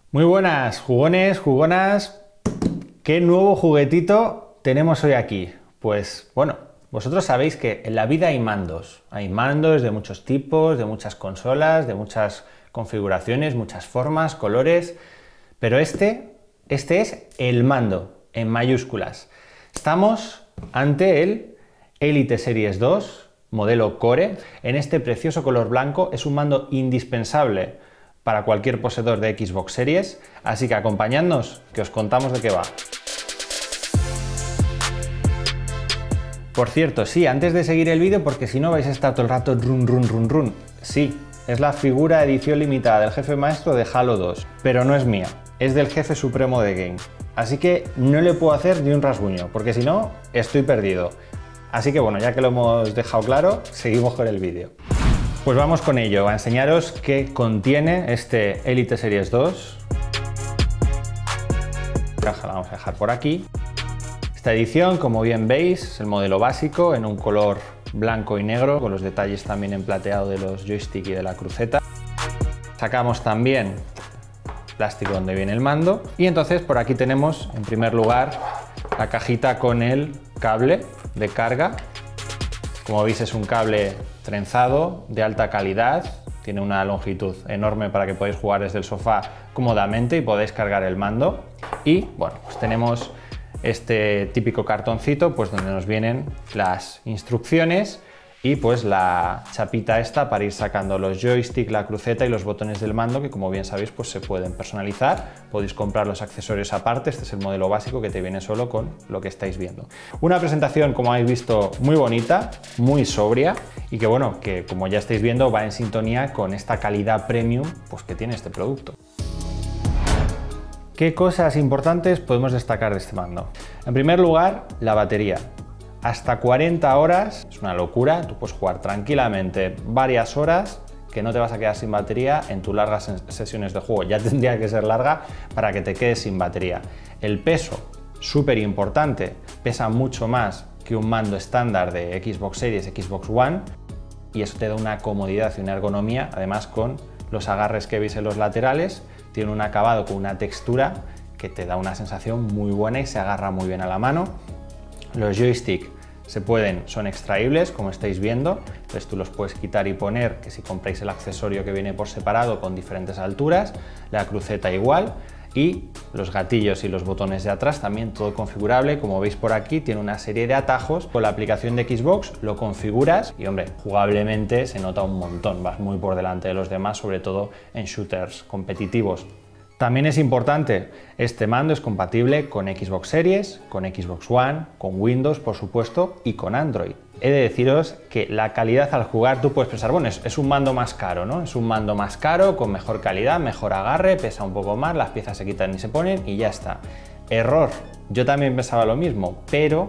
Muy buenas, jugones, jugonas. ¿Qué nuevo juguetito tenemos hoy aquí? Pues bueno, vosotros sabéis que en la vida hay mandos. Hay mandos de muchos tipos, de muchas consolas, de muchas configuraciones, muchas formas, colores. Pero este es el mando, en mayúsculas. Estamos ante el Elite Series 2, modelo Core, en este precioso color blanco. Es un mando indispensable para cualquier poseedor de Xbox Series, así que acompañadnos que os contamos de qué va. Por cierto, sí, antes de seguir el vídeo, porque si no vais a estar todo el rato run. Sí, es la figura edición limitada del jefe maestro de Halo 2, pero no es mía, es del jefe supremo de Game. Así que no le puedo hacer ni un rasguño, porque si no, estoy perdido. Así que bueno, ya que lo hemos dejado claro, seguimos con el vídeo. Pues vamos con ello, a enseñaros qué contiene este Elite Series 2. La vamos a dejar por aquí. Esta edición, como bien veis, es el modelo básico en un color blanco y negro, con los detalles también en plateado de los joystick y de la cruceta. Sacamos también plástico donde viene el mando y entonces por aquí tenemos en primer lugar la cajita con el cable de carga. Como veis, es un cable trenzado de alta calidad, tiene una longitud enorme para que podáis jugar desde el sofá cómodamente y podéis cargar el mando. Y bueno, pues tenemos este típico cartoncito pues donde nos vienen las instrucciones y pues la chapita esta para ir sacando los joystick, la cruceta y los botones del mando, que como bien sabéis pues se pueden personalizar. Podéis comprar los accesorios aparte. Este es el modelo básico que te viene solo con lo que estáis viendo. Una presentación, como habéis visto, muy bonita, muy sobria y que bueno, que como ya estáis viendo va en sintonía con esta calidad premium pues que tiene este producto. ¿Qué cosas importantes podemos destacar de este mando? En primer lugar, la batería. Hasta 40 horas, es una locura, tú puedes jugar tranquilamente varias horas que no te vas a quedar sin batería en tus largas sesiones de juego. Ya tendría que ser larga para que te quedes sin batería. El peso, súper importante, pesa mucho más que un mando estándar de Xbox Series, Xbox One, y eso te da una comodidad y una ergonomía, además con los agarres que veis en los laterales, tiene un acabado con una textura que te da una sensación muy buena y se agarra muy bien a la mano. Los joysticks son extraíbles, como estáis viendo, entonces tú los puedes quitar y poner, que si compráis el accesorio que viene por separado con diferentes alturas, la cruceta igual, y los gatillos y los botones de atrás también todo configurable. Como veis por aquí, tiene una serie de atajos. Con la aplicación de Xbox lo configuras y hombre, jugablemente se nota un montón, vas muy por delante de los demás, sobre todo en shooters competitivos. También es importante, este mando es compatible con Xbox Series, con Xbox One, con Windows, por supuesto, y con Android. He de deciros que la calidad al jugar, tú puedes pensar, bueno, es un mando más caro, ¿no? Es un mando más caro, con mejor calidad, mejor agarre, pesa un poco más, las piezas se quitan y se ponen y ya está. Error, yo también pensaba lo mismo, pero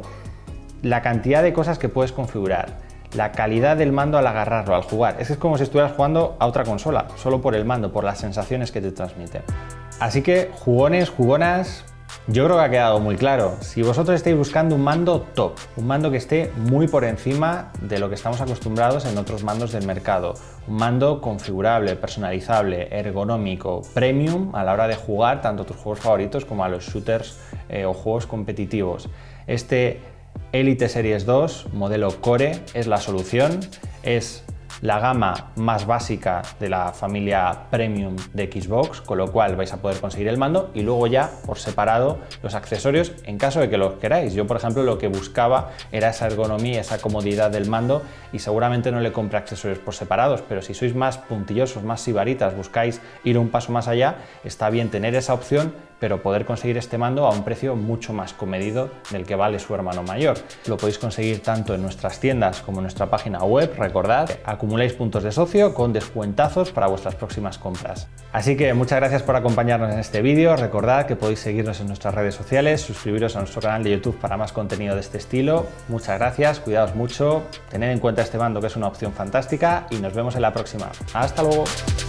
la cantidad de cosas que puedes configurar, la calidad del mando al agarrarlo, al jugar, es como si estuvieras jugando a otra consola, solo por el mando, por las sensaciones que te transmite. Así que, jugones, jugonas, yo creo que ha quedado muy claro. Si vosotros estáis buscando un mando top, un mando que esté muy por encima de lo que estamos acostumbrados en otros mandos del mercado, un mando configurable, personalizable, ergonómico, premium a la hora de jugar tanto a tus juegos favoritos como a los shooters o juegos competitivos, este Elite Series 2 modelo Core es la solución, es la gama más básica de la familia Premium de Xbox, con lo cual vais a poder conseguir el mando y luego ya por separado los accesorios en caso de que los queráis. Yo, por ejemplo, lo que buscaba era esa ergonomía, esa comodidad del mando y seguramente no le compré accesorios por separados, pero si sois más puntillosos, más sibaritas, buscáis ir un paso más allá, está bien tener esa opción, pero poder conseguir este mando a un precio mucho más comedido del que vale su hermano mayor. Lo podéis conseguir tanto en nuestras tiendas como en nuestra página web. Recordad, acumuláis puntos de socio con descuentazos para vuestras próximas compras. Así que muchas gracias por acompañarnos en este vídeo. Recordad que podéis seguirnos en nuestras redes sociales, suscribiros a nuestro canal de YouTube para más contenido de este estilo. Muchas gracias, cuidaos mucho, tened en cuenta este mando que es una opción fantástica y nos vemos en la próxima. ¡Hasta luego!